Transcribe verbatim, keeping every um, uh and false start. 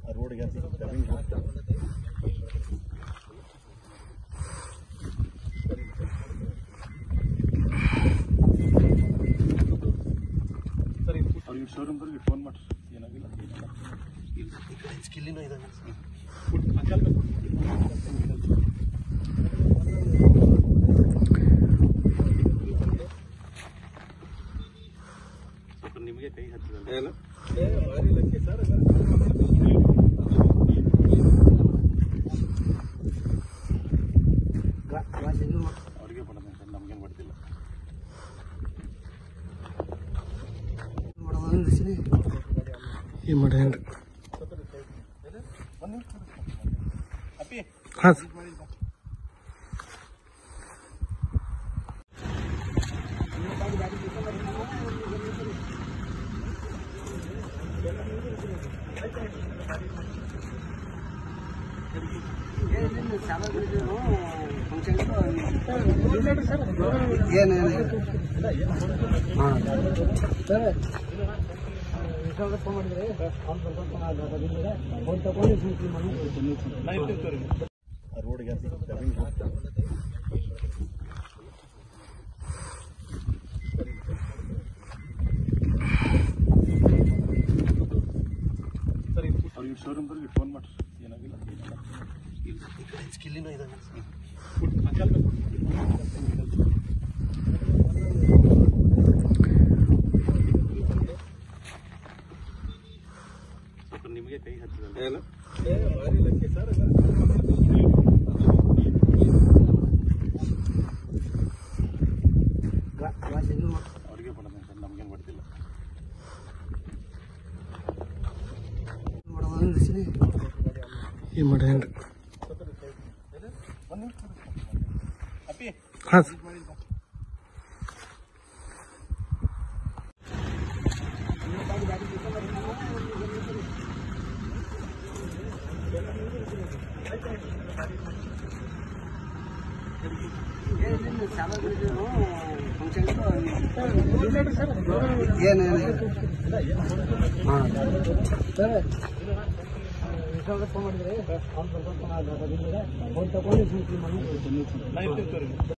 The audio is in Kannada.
ರೋಡ್ಗೆ ಸರಿ ಅವ್ರಿಗೆ ಶೋರೂಮ್ದವ್ರಿಗೆ ಫೋನ್ ಮಾಡ್ರಿ. ಏನಾಗಿಲ್ಲ ಸ್ಕಿಲ್ಲಿನೂ ಇದ್ದಾವೆ. ಸ್ವಲ್ಪ ನಿಮಗೆ ಕೈ ಹತ್ತಿರಲ್ಲ ಸರ್. ಅವ್ರಿಗೆ ಮಾಡೋದು ಸರ್, ನಮ್ಗೇನು ಮಾಡ್ತಿಲ್ಲ. ಏನು ಮಾಡೇನ್ರಿ ಹಾಂ ಸರ್. ಏನೇನು ಹಾಂ ರೋಡ್ಗೆ ಸರಿ ಅವ್ರಿಗೆ ಶೋರೂಮ್ದವ್ರಿಗೆ ಫೋನ್ ಮಾಡ್ರಿ. ಏನಾಗಿಲ್ಲ ಸ್ಕಿಲ್ಲಿನೂ ಇದ್ದಾವೆ. ಸ್ವಲ್ಪ ನಿಮಗೆ ಕೈ ಹತ್ತಿರಲ್ಲ ಸರ್. ಅವ್ರಿಗೆ ಮಾಡೋದು ಸರ್, ನಮ್ಗೇನು ಮಾಡ್ತಿಲ್ಲ. ಏನು ಮಾಡೇನ್ರಿ ಹಾಂ ಸರ್. ಏನೇನು ಹಾಂ ಫೋನ್ ಮಾಡಿದ್ರೆ